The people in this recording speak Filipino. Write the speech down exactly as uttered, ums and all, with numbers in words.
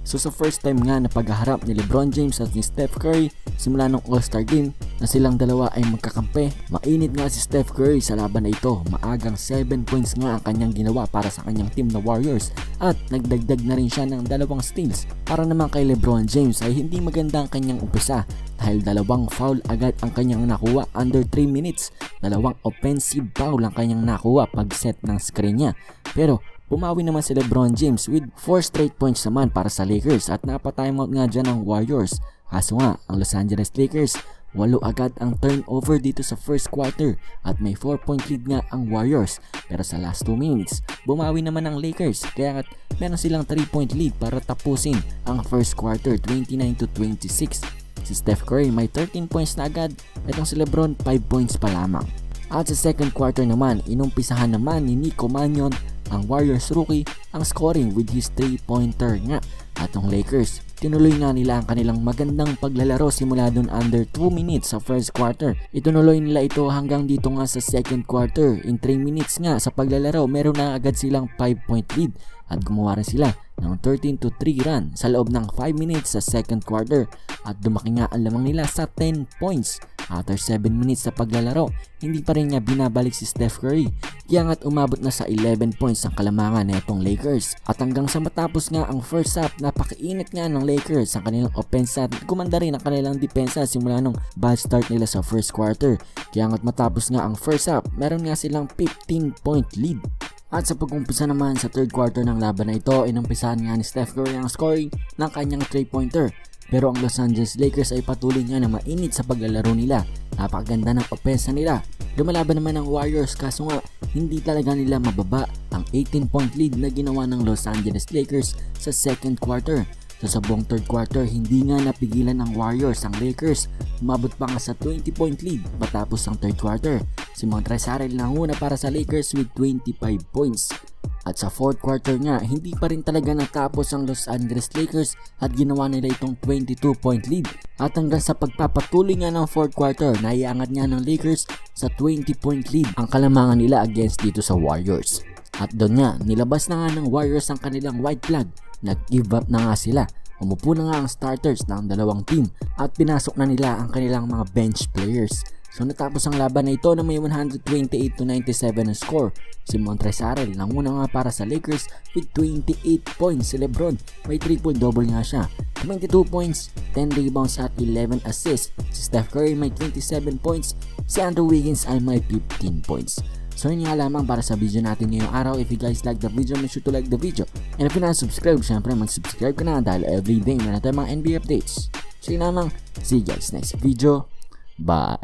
So sa first time nga na paghaharap ni LeBron James at ni Steph Curry simula ng All-Star Game na silang dalawa ay magkakampi, mainit nga si Steph Curry sa laban na ito. Maagang seven points nga ang kanyang ginawa para sa kanyang team na Warriors at nagdagdag na rin siya ng dalawang steals. Para naman kay LeBron James ay hindi maganda ang kanyang umpisa dahil dalawang foul agad ang kanyang nakuha under three minutes. Dalawang offensive foul ang kanyang nakuha pag set ng screen niya. Pero bumawi naman si LeBron James with four straight points naman para sa Lakers at napa-timeout nga dyan ng Warriors. Kaso nga, ang Los Angeles Lakers, walo agad ang turnover dito sa first quarter at may four point lead nga ang Warriors. Pero sa last two minutes, bumawi naman ang Lakers kaya meron silang three point lead para tapusin ang first quarter twenty-nine to twenty-six. Si Steph Curry may thirteen points na agad, itong si LeBron five points pa lamang. At sa second quarter naman, inumpisahan naman ni Nico Mannion, ang Warriors rookie, ang scoring with his three pointer nga. At ang Lakers, tinuloy nga nila ang kanilang magandang paglalaro simula dun under two minutes sa first quarter. Itunuloy nila ito hanggang dito nga sa second quarter. In three minutes nga sa paglalaro, meron na agad silang five point lead at gumawa rin sila ng thirteen to three run sa loob ng five minutes sa second quarter at dumaki nga ang lamang nila sa ten points. After seven minutes sa paglalaro, hindi pa rin nga binabalik si Steph Curry kaya nga't umabot na sa eleven points ang kalamangan na itong Lakers. At hanggang sa matapos nga ang first half, napakainit nga ng Lakers ang kanilang offense at gumanda rin ang kanilang depensa simula nung bad start nila sa first quarter. Kaya nga't matapos nga ang first half, meron nga silang fifteen point lead. At sa pag-umpisa naman sa third quarter ng laban na ito, inumpisahan nga ni Steph Curry ang scoring ng kanyang three pointer. Pero ang Los Angeles Lakers ay patuloy nga na mainit sa paglalaro nila. Napakaganda ng opensa nila. Lumalaban naman ang Warriors kaso nga hindi talaga nila mababa ang eighteen point lead na ginawa ng Los Angeles Lakers sa second quarter. So sa buong third quarter, hindi nga napigilan ng Warriors ang Lakers. Umabot pa nga sa twenty point lead matapos ang third quarter. Si Montrezl nanguna para sa Lakers with twenty-five points. At sa fourth quarter nga, hindi pa rin talaga natapos ang Los Angeles Lakers at ginawa nila itong twenty-two point lead. At hanggang sa pagpapatuloy nga ng fourth quarter, naiangat nga ng Lakers sa twenty point lead ang kalamangan nila against dito sa Warriors. At doon nga, nilabas na nga ng Warriors ang kanilang white flag. Nag-give up na nga sila. Umupo na nga ang starters ng dalawang team at pinasok na nila ang kanilang mga bench players. So natapos ang laban na ito na may one twenty-eight to ninety-seven na score. Si Montrezl nanguna nga para sa Lakers with twenty-eight points. Si LeBron may triple double nga siya, twenty-two points, ten rebounds at eleven assists. Si Steph Curry may twenty-seven points. Si Andrew Wiggins ay may fifteen points. So yun nga lamang para sa video natin ngayong araw. If you guys like the video, make sure to like the video. And if you're not subscribed, syempre mag-subscribe ka na dahil everyday meron tayong mga N B A updates. So yun lamang, see you guys next video. Bye!